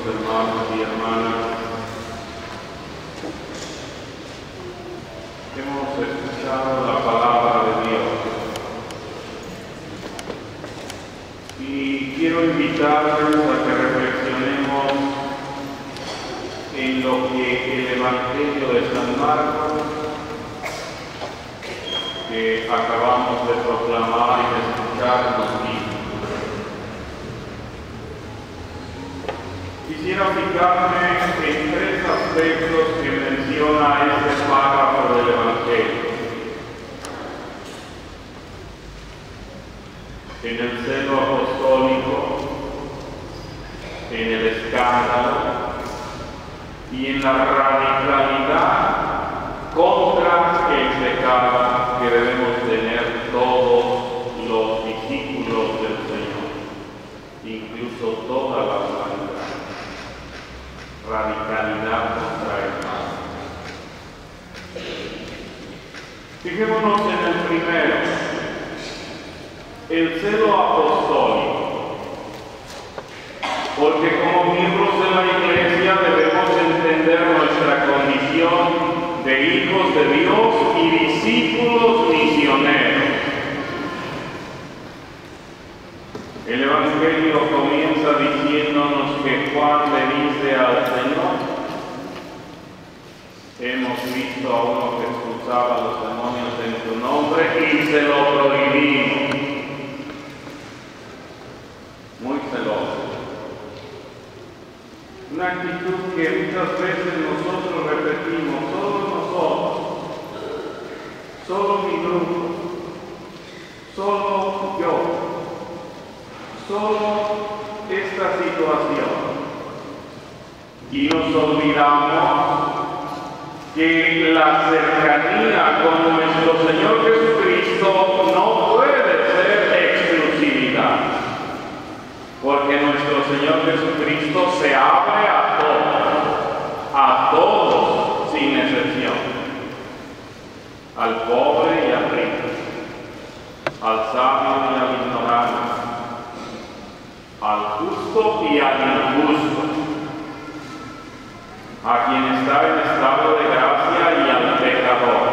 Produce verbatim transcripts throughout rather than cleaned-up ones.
hermanos y hermanas, hemos escuchado la palabra de Dios y quiero invitarles a que reflexionemos en lo que el Evangelio de San Marcos, que acabamos de proclamar y de escuchar, nos dice. Quisiera fijarme en tres aspectos que menciona este párrafo del Evangelio. En el celo apostólico, en el escándalo y en la radicalidad contra el pecado que debemos tener todos los discípulos del Señor, incluso toda la humanidad. Radicalidad contra el mal. Fijémonos en el primero, el celo apostólico, porque como miembros de la Iglesia debemos entender nuestra condición de hijos de Dios y discípulos misioneros. El Evangelio comienza diciéndonos que Juan le dice al Señor: hemos visto a uno que expulsaba a los demonios en tu nombre y se lo prohibimos. Muy celoso. Una actitud que muchas veces nosotros repetimos, solo nosotros, solo mi grupo, solo yo. Solo esta situación. Y nos olvidamos que la cercanía con nuestro Señor Jesucristo no puede ser exclusividad, porque nuestro Señor Jesucristo se abre a todos, a todos sin excepción, al pobre y al rico, al sabio y al ignorante, al justo y al injusto, a quien está en estado de gracia y al pecador.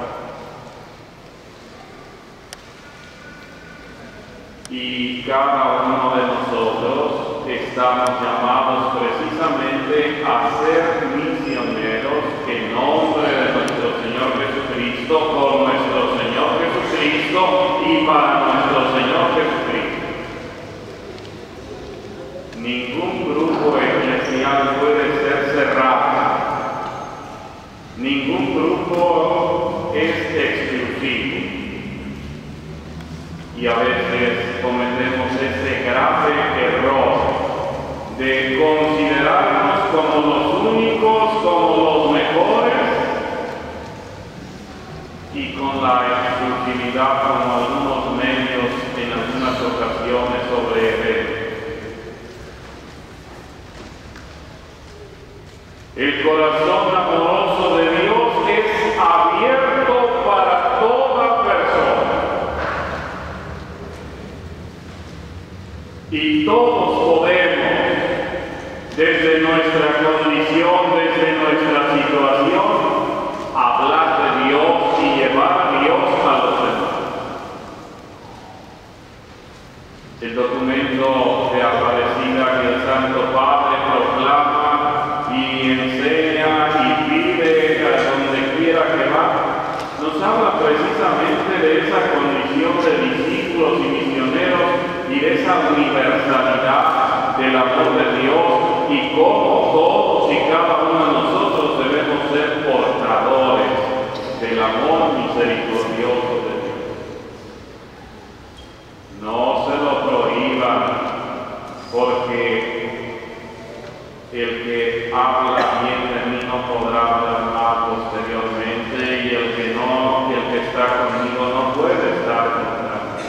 Y cada uno de nosotros estamos llamados precisamente a ser misioneros en nombre de nuestro Señor Jesucristo, por nuestro Señor Jesucristo y para nuestro Señor Jesucristo. Ningún grupo eclesial puede ser cerrado. Ningún grupo es exclusivo. Y a veces cometemos ese grave error de considerarnos como los únicos, como los mejores, y con la exclusividad como algunos medios en algunas ocasiones sobre eventos. El corazón amoroso de Dios es abierto para toda persona. Y todos podemos, desde nuestra condición, desde nuestra situación, hablar de Dios y llevar a Dios a los demás. El documento de Aparecida que el Santo Padre proclama y enseña y pide a donde quiera que va, nos habla precisamente de esa condición de discípulos y misioneros y de esa universalidad del amor de Dios y cómo todos y cada uno de nosotros debemos ser portadores del amor misericordioso de Dios. No se lo prohíban, porque el que habla bien de mí no podrá hablar mal posteriormente, y el que no, el que está conmigo no puede estar contra mí.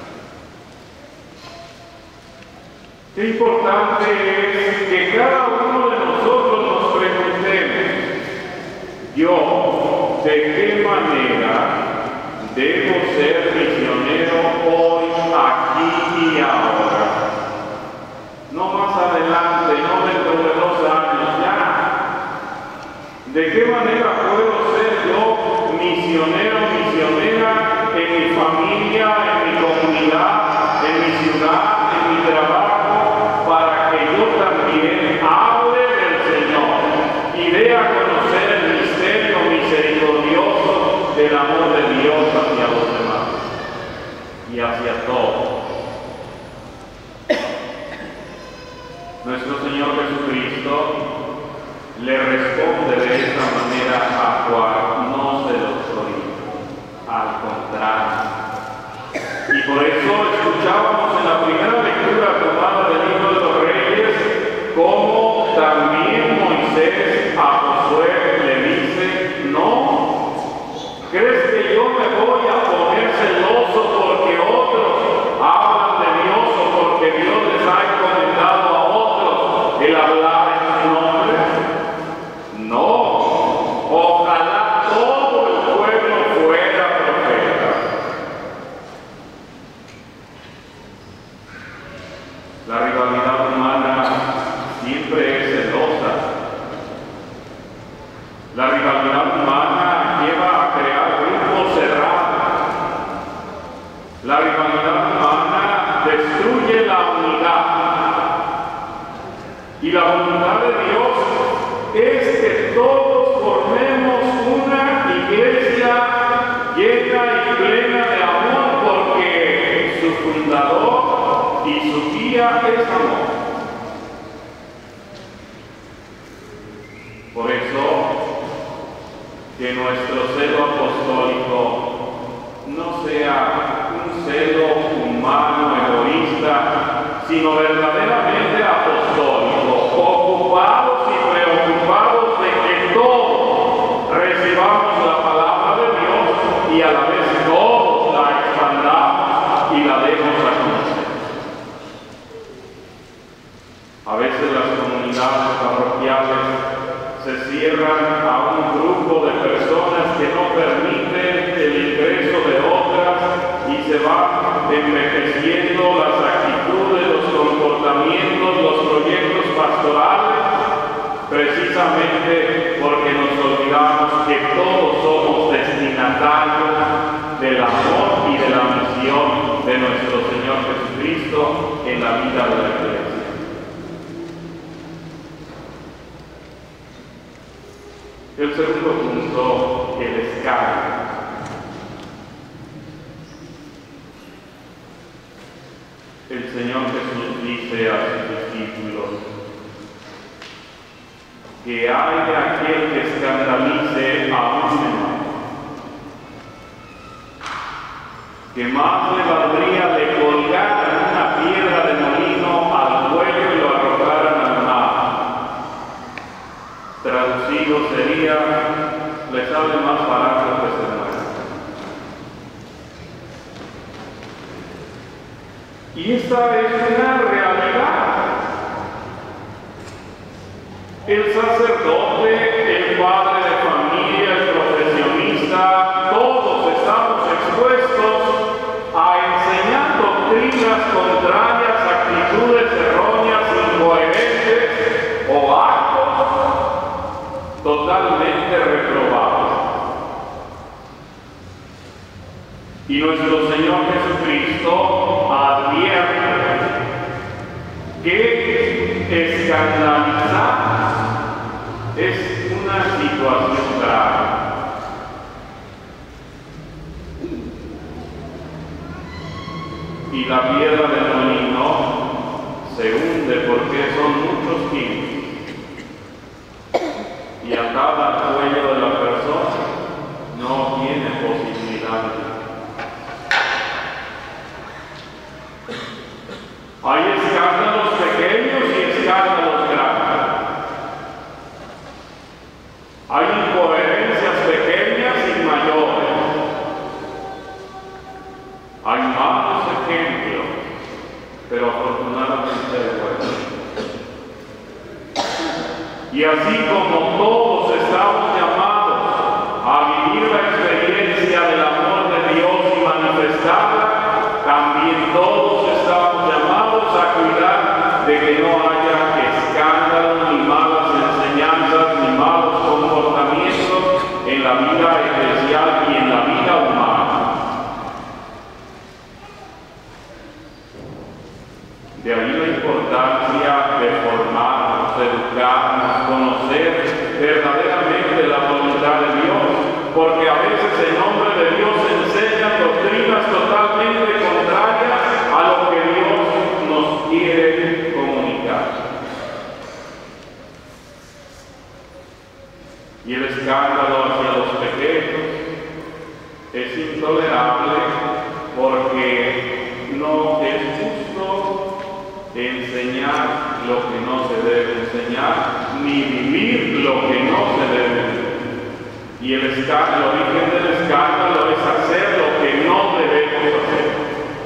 Qué importante es que cada uno de nosotros nos preguntemos: yo, ¿de qué manera debo ser misionero hoy, aquí y ahora? No más adelante, no dentro de Nuestro Señor Jesucristo le responde de esta manera a cual no se lo soy, al contrario. Y por eso escuchábamos en la primera lectura tomada del libro de los Reyes cómo también Moisés a Josué le dice: no, ¿crees que yo me voy a poner celoso porque otros hablan de Dios o porque Dios les ha encomendado a otros el hablar en su nombre? No, ojalá todo el pueblo fuera profeta. La rivalidad humana siempre es celosa. La rivalidad humana lleva a crear grupos cerrados. La rivalidad humana destruye la unidad. Y la voluntad de Dios es que todos formemos una iglesia llena y plena de amor, porque su fundador y su guía es amor. Por eso, que nuestro celo apostólico no sea un celo humano, egoísta, sino verdaderamente apostólico, ocupados y preocupados de que todos recibamos la palabra de Dios y a la vez todos la expandamos y la demos a conocer. A veces las comunidades parroquiales se cierran a un grupo de personas que no permiten el ingreso de otras y se van envejeciendo las actitudes, los comportamientos, los proyectos pastorales, precisamente porque nos olvidamos que todos somos destinatarios del amor y de la misión de nuestro Señor Jesucristo en la vida de la Iglesia. El segundo punto, el escándalo. El Señor Jesús dice a sus discípulos que hay de aquel que escandalice a un menor, que más le valdría le colgaran una piedra de molino al cuello y lo arrojaran al mar. Traducido sería: le sale más barato que se muera. Y esta es una realidad. El sacerdote, el padre de familia, el profesionista, todos estamos expuestos a enseñar doctrinas contrarias, actitudes erróneas, incoherentes o actos totalmente reprobados. Y nuestro Señor Jesucristo advierte que escandalizar es una situación grave. Y la piedra del molino se hunde porque son muchos kilos. Y a cada cuello de la persona no tiene posibilidad. Hay escándalos pequeños y escándalos grandes. Hay incoherencias pequeñas y mayores. Hay malos ejemplos, pero afortunadamente buenos. Y así como todos estamos llamados a vivir la experiencia del amor de Dios y manifestarla, también todos estamos llamados a cuidar de que no haya escándalos, ni malas enseñanzas, ni malos comportamientos en la vida eclesial y en la vida humana. De ahí la importancia de formarnos, de educarnos, conocer verdaderamente la y el escándalo hacia los pequeños es intolerable porque no es justo enseñar lo que no se debe enseñar, ni vivir lo que no se debe vivir. Y el escándalo, el origen del escándalo es hacer lo que no debemos hacer.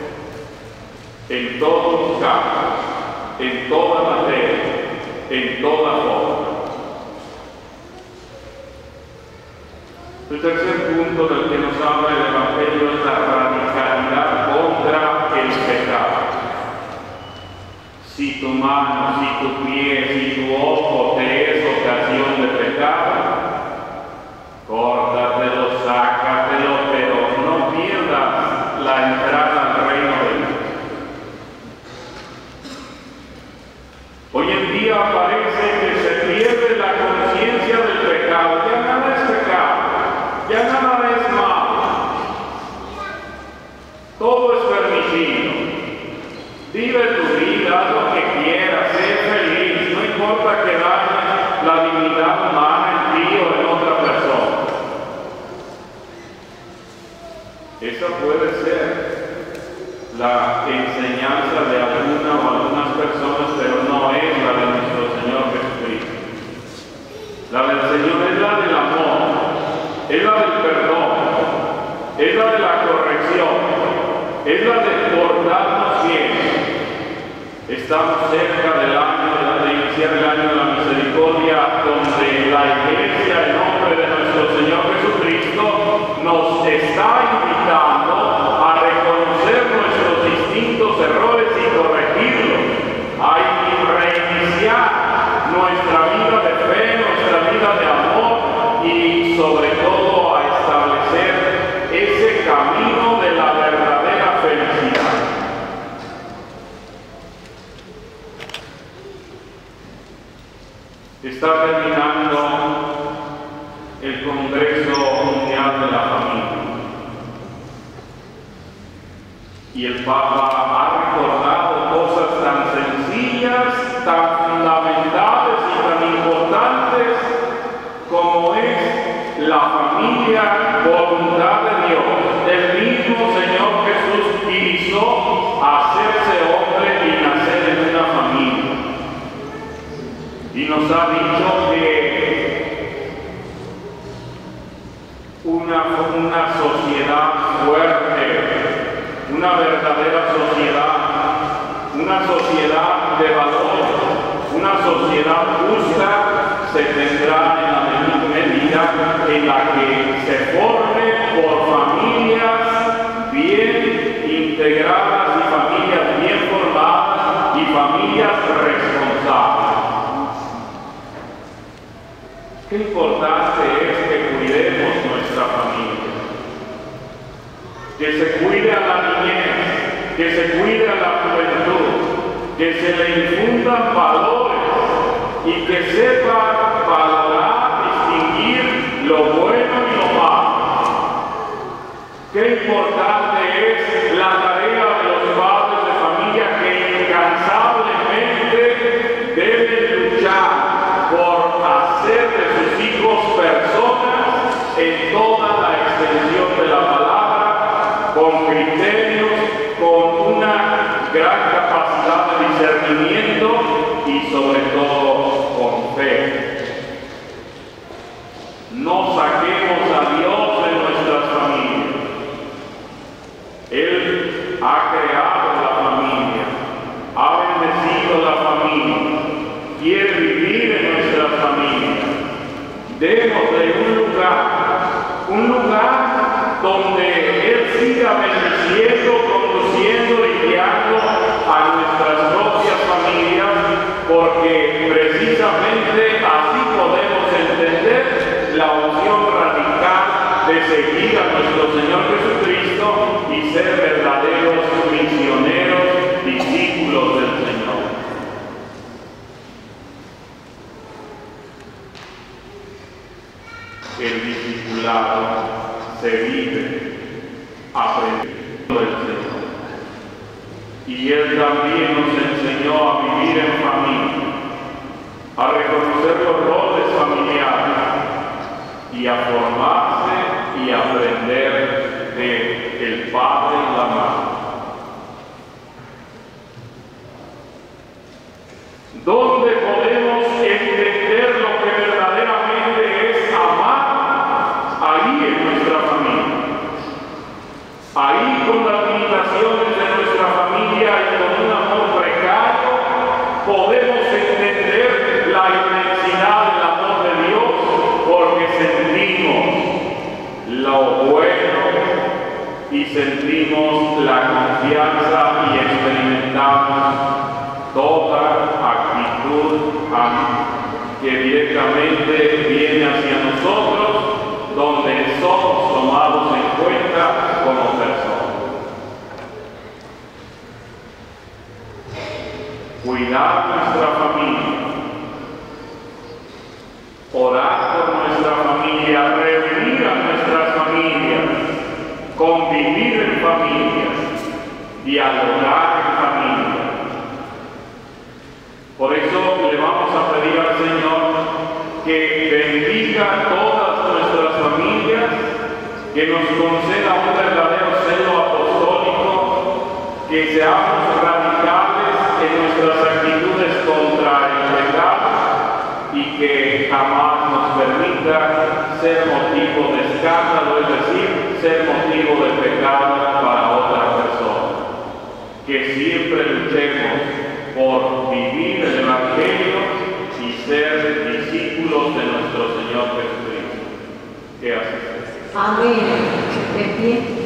En todos los campos, en toda materia, en toda forma. El tercer punto del que nos habla el Evangelio es la radicalidad contra el pecado. Si tu mano, si tu pie, si tu ojo te es ocasión de pecado, córtatelo, sácatelo, pero no pierdas la entrada al reino de Dios. Hoy en día parece que se pierde la conciencia del pecado. Ya nada es pecado, ya nada es malo. Todo es permitido. Vive tu vida, haz lo que quieras, sé feliz, no importa que dañes la dignidad humana en ti o en otra persona. Esa puede ser la enseñanza de alguna o algunas personas, pero no es la de nuestro Señor Jesucristo. La del Señor es la del amor, es la del perdón, es la de la corrección, es la de portarnos bien. Estamos cerca del año, de iniciar el año de la misericordia, donde la Iglesia, en nombre de nuestro Señor Jesucristo, nos está invitando a reconocer nuestros distintos errores y corregirlos, a reiniciar nuestra vida de fe, nuestra vida de amor y sobre todo a establecer ese camino de la verdadera felicidad. Está terminando el Congreso Mundial de la Familia y el Papa ha recordado cosas tan sencillas, tan fundamentales y tan importantes como es la familia, voluntad de Dios. El mismo Señor Jesús quiso hacerse hombre y nacer en una familia. Y nos ha dicho que una, una sociedad fuerte, una verdadera sociedad, una sociedad de valores, una sociedad justa, se tendrá en la medida en la que se forme por familias bien integradas y familias bien formadas y familias responsables. Qué importante es que cuidemos nuestra familia, que se cuide a la niñez, que se cuide a la juventud, que se le infundan valores y que sepa valorar, distinguir lo bueno y lo malo. Qué importante es la tarea de los padres de familia que incansablemente deben luchar por hacer de sus hijos personas en toda la extensión de la palabra, con criterios, con una gran capacidad de discernimiento y sobre todo con fe. No saquemos a Dios de nuestras familias. Él ha creado la familia, ha bendecido la familia, quiere vivir en nuestra familia. Démosle un lugar, un lugar donde Él siga bendiciendo, conduciendo y guiando a nuestras propias familias, porque precisamente así podemos entender la opción radical de seguir a nuestro Señor Jesucristo y ser verdaderos misioneros, discípulos del Señor. El discipulado se vive aprendiendo del Señor. Y Él también nos enseñó a vivir en familia, a reconocer los roles familiares, y a formarse y a aprender de el Padre y la Madre. ¿Dónde podemos entender lo que verdaderamente es amar? Ahí en nuestra familia. Ahí con las limitaciones de nuestra familia y con un amor precario, podemos entender la inmensidad del amor de Dios porque sentimos lo bueno y sentimos la confianza y experimentamos toda actitud que directamente viene hacia nosotros, donde somos tomados en cuenta como personas. Cuidar nuestra familia, orar por nuestra familia, reunir a nuestras familias, convivir en familia, dialogar en familia. Por eso le vamos a pedir al Señor que bendiga todas nuestras familias, que nos conceda un verdadero celo apostólico, que seamos radicales en nuestras actitudes contra el pecado y que jamás nos permita ser motivo de escándalo, es decir, ser motivo de pecado para otra persona. Que siempre luchemos por vivir el Evangelio y ser discípulos de nuestro Señor Jesucristo. Que así sea. Amén. De pie.